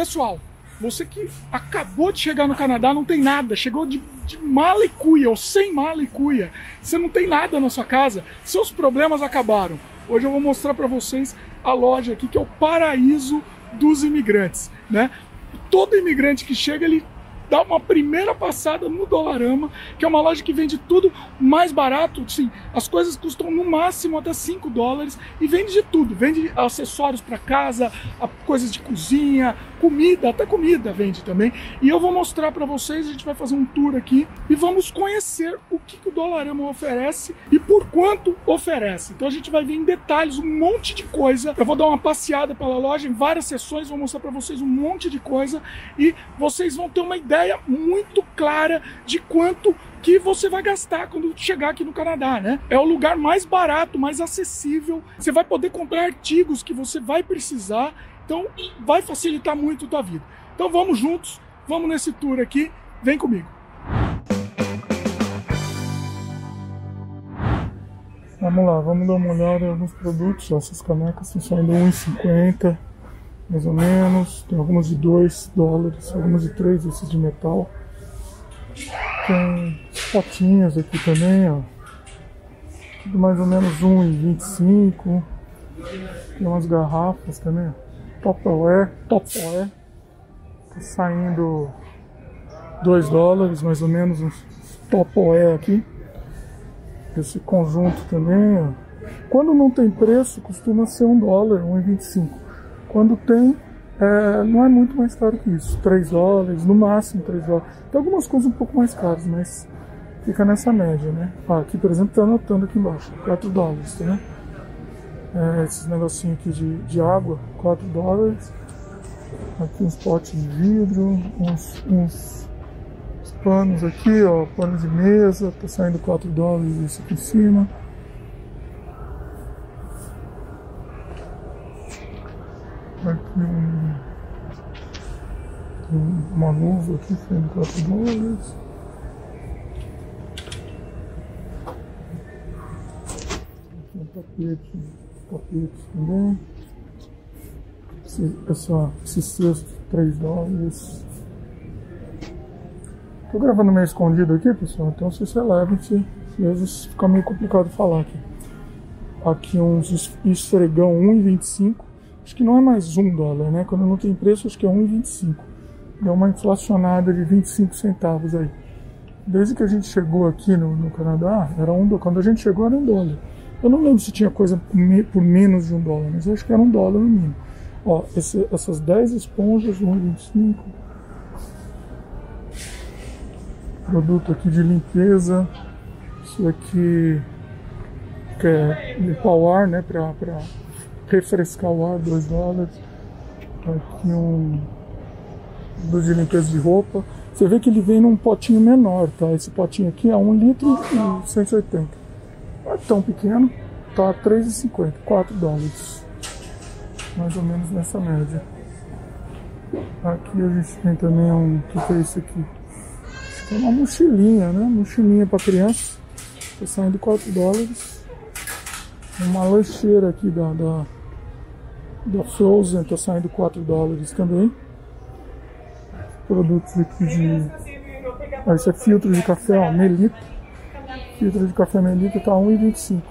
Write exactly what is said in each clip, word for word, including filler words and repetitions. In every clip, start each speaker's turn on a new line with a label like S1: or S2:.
S1: Pessoal, você que acabou de chegar no Canadá, não tem nada, chegou de, de mala e cuia, ou sem mala e cuia, você não tem nada na sua casa, seus problemas acabaram. Hoje eu vou mostrar para vocês a loja aqui, que é o paraíso dos imigrantes, né? Todo imigrante que chega, ele dá uma primeira passada no Dollarama, que é uma loja que vende tudo mais barato. Sim, as coisas custam no máximo até cinco dólares e vende de tudo. Vende acessórios para casa, coisas de cozinha, comida, até comida vende também. E eu vou mostrar para vocês, a gente vai fazer um tour aqui e vamos conhecer o que, que o Dollarama oferece e por quanto oferece. Então a gente vai ver em detalhes um monte de coisa. Eu vou dar uma passeada pela loja em várias sessões, vou mostrar para vocês um monte de coisa e vocês vão ter uma ideia muito clara de quanto que você vai gastar quando chegar aqui no Canadá, né? É o lugar mais barato, mais acessível. Você vai poder comprar artigos que você vai precisar, então vai facilitar muito a tua vida. Então vamos juntos, vamos nesse tour aqui, vem comigo. Vamos lá, vamos dar uma olhada em alguns produtos. Essas canecas estão saindo um real e cinquenta centavos. Mais ou menos, tem algumas de dois dólares, algumas de três, esses de metal. Tem potinhas aqui também, ó. Tudo mais ou menos um real e vinte e cinco centavos. Tem umas garrafas também, ó. Tupperware, Tupperware. Tá saindo dois dólares, mais ou menos, uns Tupperware aqui. Esse conjunto também, ó. Quando não tem preço, costuma ser um dólar, um real e vinte e cinco centavos. Quando tem, é, não é muito mais caro que isso, três dólares, no máximo três dólares. Tem algumas coisas um pouco mais caras, mas fica nessa média, né? Ah, aqui, por exemplo, está anotando aqui embaixo, quatro dólares, tá, né? É, esses negocinhos aqui de, de água, quatro dólares. Aqui uns potes de vidro, uns, uns, uns panos aqui, ó, panos de mesa, tá saindo quatro dólares isso aqui em cima. Aqui um, um, uma luva aqui, saindo quatro dólares. Aqui um tapete, tapete também. Esse, essa, esse cesto, três dólares. Tô gravando meio escondido aqui, pessoal, então se você leva, se, às vezes fica meio complicado falar aqui. Aqui uns esfregão um real e vinte e cinco centavos. Acho que não é mais um dólar, né? Quando não tem preço, acho que é um real e vinte e cinco centavos. Deu uma inflacionada de vinte e cinco centavos aí. Desde que a gente chegou aqui no, no Canadá, era um, quando a gente chegou era um dólar. Eu não lembro se tinha coisa por menos de um dólar, mas eu acho que era um dólar no mínimo. Ó, esse, essas dez esponjas, um real e vinte e cinco centavos. Produto aqui de limpeza. Isso aqui que é limpar o ar, né? Pra... pra refrescar o ar, dois dólares. Aqui um produto de limpeza de roupa. Você vê que ele vem num potinho menor, tá? Esse potinho aqui é um litro e cento e oitenta. Não é tão pequeno, tá três reais e cinquenta centavos, quatro dólares. Mais ou menos nessa média. Aqui a gente tem também um... O que, que é isso aqui? Acho que é uma mochilinha, né? Mochilinha para criança. Tá saindo quatro dólares. Uma lancheira aqui da... da da Frozen, tá saindo quatro dólares também. Produtos aqui de... Ah, esse é filtro de café, ó, Melita. Filtro de café Melita tá um real e vinte e cinco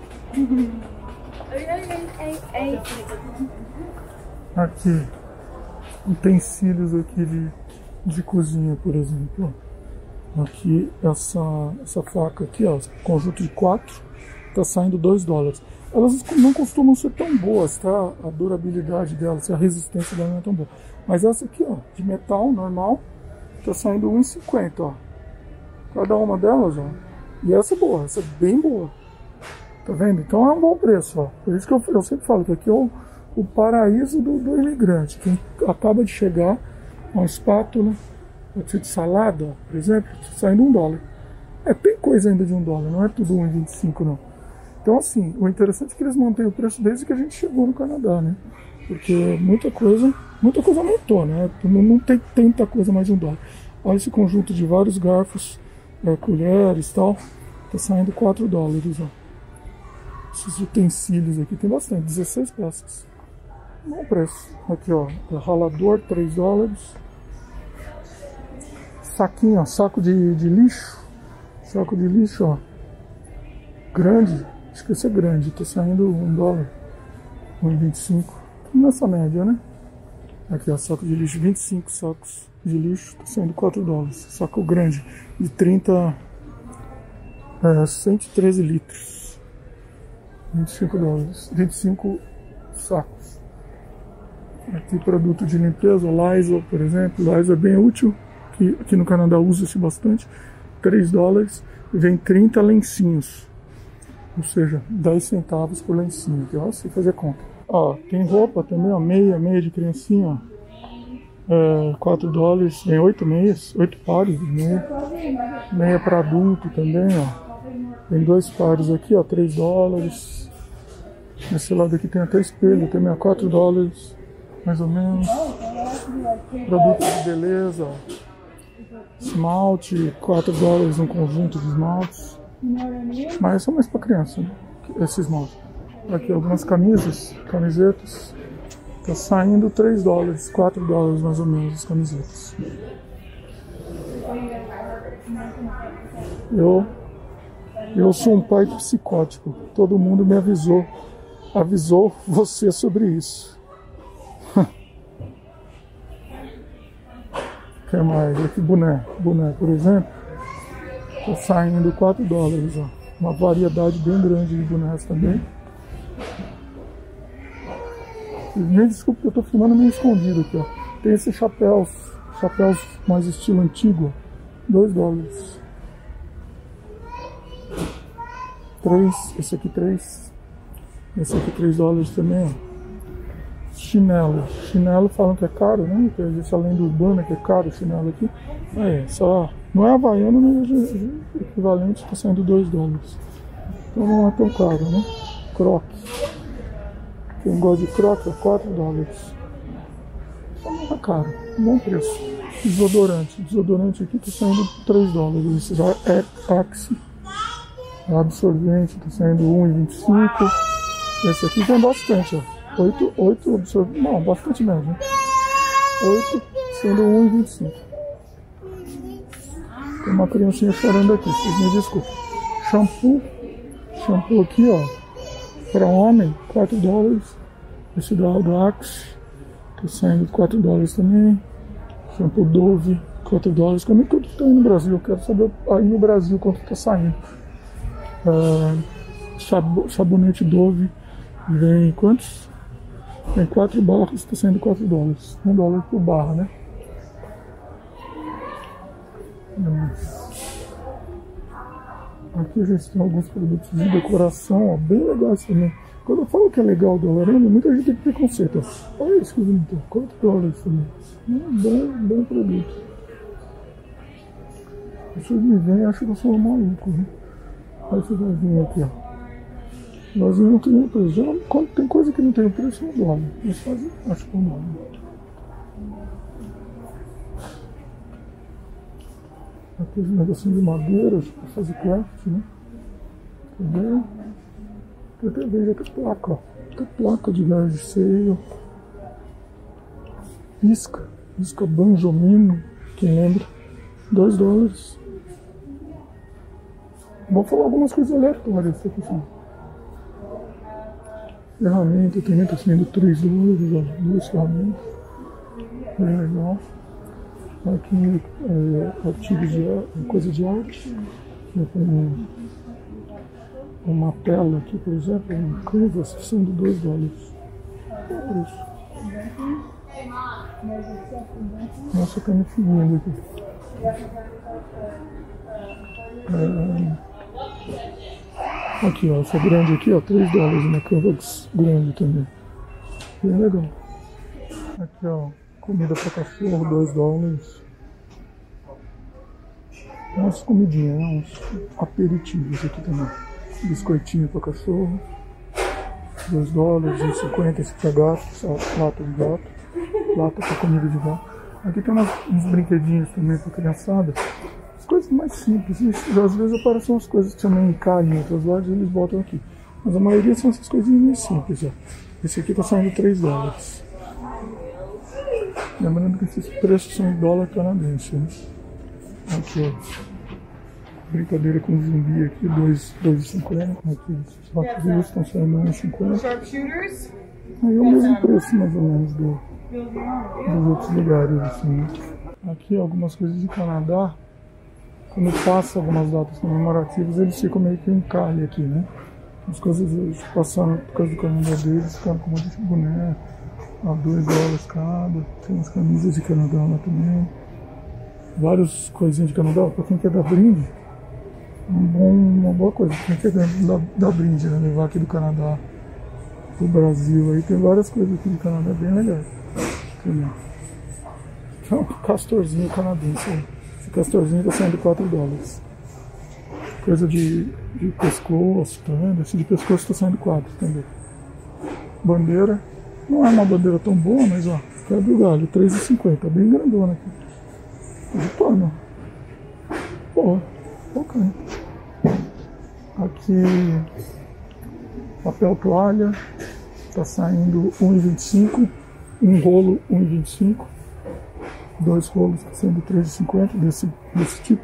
S1: centavos. Aqui, utensílios aqui de, de cozinha, por exemplo. Aqui, essa, essa faca aqui, ó, conjunto de quatro, tá saindo dois dólares. Elas não costumam ser tão boas, tá? A durabilidade delas, a resistência dela não é tão boa. Mas essa aqui, ó, de metal normal, tá saindo um real e cinquenta centavos, ó. Cada uma delas, ó. E essa é boa, essa é bem boa. Tá vendo? Então é um bom preço, ó. Por isso que eu, eu sempre falo que aqui é o, o paraíso do, do imigrante. Quem acaba de chegar, uma espátula, pode ser de salada, ó, por exemplo, tá saindo um dólar. É, tem coisa ainda de um dólar, não é tudo um real e vinte e cinco não. Então, assim, o interessante é que eles mantêm o preço desde que a gente chegou no Canadá, né? Porque muita coisa, muita coisa aumentou, né? Não, não tem tanta coisa mais de um dólar. Olha esse conjunto de vários garfos, é, colheres e tal, tá saindo quatro dólares, ó. Esses utensílios aqui tem bastante, dezesseis peças. Bom preço. Aqui, ó, ralador, três dólares. Saquinho, ó, saco de, de lixo. Saco de lixo, ó. Grande. Acho que esse é grande. Tá saindo um dólar. um e vinte e cinco. Nessa média, né? Aqui, ó, saco de lixo. vinte e cinco sacos de lixo. Tá saindo quatro dólares. Saco grande. De trinta... É, cento e treze litros. vinte e cinco dólares. vinte e cinco sacos. Aqui, produto de limpeza. Lysol, por exemplo. Lysol é bem útil. Que aqui no Canadá usa-se bastante. três dólares. Vem trinta lencinhos. Ou seja, dez centavos por lencinho. Aqui, ó, se fazer conta. Ó, tem roupa também, ó. Meia, meia de criancinha, ó. É, quatro dólares. Vem oito meias. oito pares de meia. Meia para adulto também, ó. Tem dois pares aqui, ó. três dólares. Nesse lado aqui tem até espelho. Também, ó. quatro dólares. Mais ou menos. Produto de beleza, ó. Esmalte, quatro dólares um conjunto de esmaltes. Mas são mais para criança, né? Esse esmalte. Aqui algumas camisas, camisetas. Tá saindo três dólares, quatro dólares mais ou menos as camisetas. Eu, eu sou um pai psicótico. Todo mundo me avisou. Avisou você sobre isso. O que mais? Aqui boné. Boné, por exemplo. Tá saindo quatro dólares, ó. Uma variedade bem grande de bonés também. Me desculpe que eu tô filmando meio escondido aqui, ó. Tem esses chapéus. Chapéus mais estilo antigo. dois dólares. três. Esse aqui três. Esse aqui três dólares também, ó. Chinelo. Chinelo falam que é caro, né? Que existe a lenda urbana que é caro o chinelo aqui. É, só. Não é havaiano, mas o equivalente está saindo dois dólares. Então não é tão caro, né? Croque. Quem gosta de croque é quatro dólares. Então não é caro. Bom preço. Desodorante. Desodorante aqui está saindo três dólares. Esse já é Axe. Absorvente está saindo um e vinte e cinco. Esse aqui tem bastante, ó. oito, oito absorventes, não, bastante mesmo. oito sendo um e vinte e cinco. Tem uma criancinha chorando aqui, vocês me desculpem. Shampoo, shampoo aqui, ó, para homem, quatro dólares. Esse da Axe, tá saindo quatro dólares também. Shampoo Dove, quatro dólares. Como é que tudo tá aí no Brasil? Eu quero saber aí no Brasil quanto tá saindo. Uh, sabonete Dove, vem quantos? Tem quatro barras, está sendo quatro dólares. um dólar por barra, né? Aqui a gente tem alguns produtos de decoração, ó, bem legais também. Quando eu falo que é legal o dólar, muita gente tem preconceito. Ó. Olha isso que bonito, quatro dólares também. Um bom, bom produto. Vocês me veem e acham que eu sou um maluco, né? Olha esse vasinho aqui, ó. Vasinho não tem preço. Quando tem coisa que não tem preço, eu dólar. Esse vasinho acho que é um dólar. Aqui os negocinhos de madeira para fazer craft, né? Também. Eu até vejo aqui placa, ó. Tem placa de gás de seio. Isca. Isca Banjomino. Quem lembra? dois dólares. Vou falar algumas coisas aleatórias aqui, assim. Ferramenta também está sendo três dólares, ó. Duas ferramentas. Bem legal. Aqui é artigos de coisa de arte. Um, uma tela aqui, por exemplo, um canvas sendo dois dólares. É isso. Nossa, tá me filmando aqui. É, aqui, ó, essa grande aqui, ó, três dólares, uma canvas grande também. Bem legal. Aqui, ó, comida para cachorro, dois dólares. Umas comidinhas, né? Uns aperitivos aqui também. Biscoitinho para cachorro, dois dólares, um e cinquenta esse para gato, lata de gato, lata para comida de gato. Aqui tem umas, uns brinquedinhos também para criançada. As coisas mais simples, isso, às vezes aparecem umas coisas que também caem em outras lojas e eles botam aqui. Mas a maioria são essas coisinhas mais simples, ó. Esse aqui tá saindo três dólares. Lembrando que esses preços são em dólar canadense, né? Aqui, ó. Brincadeira com zumbi aqui, dois e cinquenta. Aqui, os Hot Wheels estão saindo um e cinquenta. Aí é o mesmo preço, mais ou menos, do, dos outros lugares, assim, né? Aqui, algumas coisas de Canadá. Quando passa algumas datas comemorativas, eles ficam meio que em calha aqui, né? As coisas passando por causa do Canadá deles, ficando com um monte de boneco, a dois dólares cada. Tem umas camisas de Canadá lá também. Várias coisinhas de Canadá, pra quem quer dar brinde. Um bom, uma boa coisa, quem quer dar, dar brinde, né? Levar aqui do Canadá pro Brasil. Aí tem várias coisas aqui do Canadá bem legais. Entendeu? Então, castorzinho canadense aí. Esse castorzinho tá saindo quatro dólares. Coisa de, de pescoço, tá vendo? Esse de pescoço tá saindo quatro também. Bandeira. Não é uma bandeira tão boa, mas ó, quebra do galho, três e cinquenta, bem grandona aqui. De pano. Pô, bacana. Aqui, papel toalha, tá saindo um e vinte e cinco, um rolo um e vinte e cinco, dois rolos tá saindo três e cinquenta desse, desse tipo.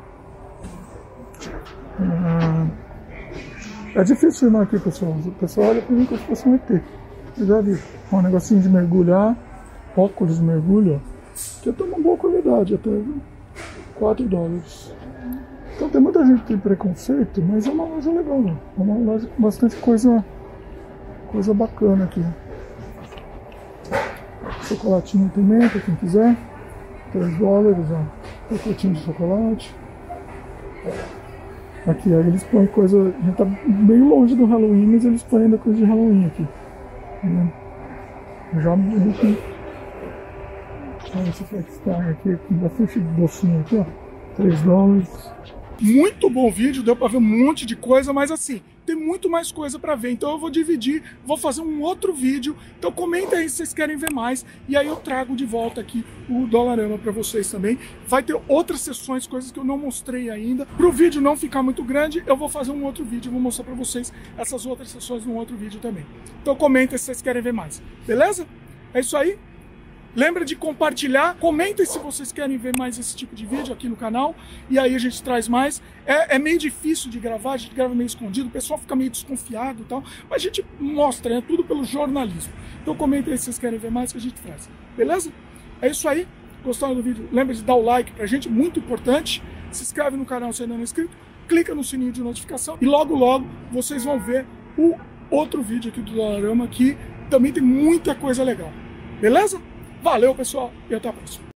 S1: Ah, é difícil filmar aqui, pessoal. O pessoal olha pra mim como se fosse um E T. Eu já vi. Ó, um negocinho de mergulhar, óculos de mergulho, ó, que até uma boa qualidade, até quatro dólares. Então tem muita gente que tem preconceito, mas é uma loja legal, né? É uma loja com bastante coisa, coisa bacana aqui. Chocolatinho também, pra quem quiser. três dólares, ó. Pacotinho de chocolate. Aqui, aí eles põem coisa. A gente tá bem longe do Halloween, mas eles põem ainda coisa de Halloween aqui. Né? Já muito. Olha esse Flextime aqui, com bastante docinho aqui, ó. três dólares. Muito bom vídeo, deu pra ver um monte de coisa, mas assim, tem muito mais coisa pra ver. Então eu vou dividir, vou fazer um outro vídeo. Então comenta aí se vocês querem ver mais. E aí eu trago de volta aqui o Dollarama pra vocês também. Vai ter outras sessões, coisas que eu não mostrei ainda. Pro vídeo não ficar muito grande, eu vou fazer um outro vídeo e vou mostrar pra vocês essas outras sessões num outro vídeo também. Então comenta se vocês querem ver mais. Beleza? É isso aí. Lembra de compartilhar, comentem se vocês querem ver mais esse tipo de vídeo aqui no canal, e aí a gente traz mais. É, é meio difícil de gravar, a gente grava meio escondido, o pessoal fica meio desconfiado e tal, mas a gente mostra, é tudo pelo jornalismo. Então comentem aí se vocês querem ver mais que a gente traz, beleza? É isso aí, gostaram do vídeo? Lembra de dar o like pra gente, muito importante. Se inscreve no canal se ainda não é inscrito, clica no sininho de notificação e logo logo vocês vão ver o outro vídeo aqui do Dollarama, que também tem muita coisa legal, beleza? Valeu, pessoal, e até a próxima.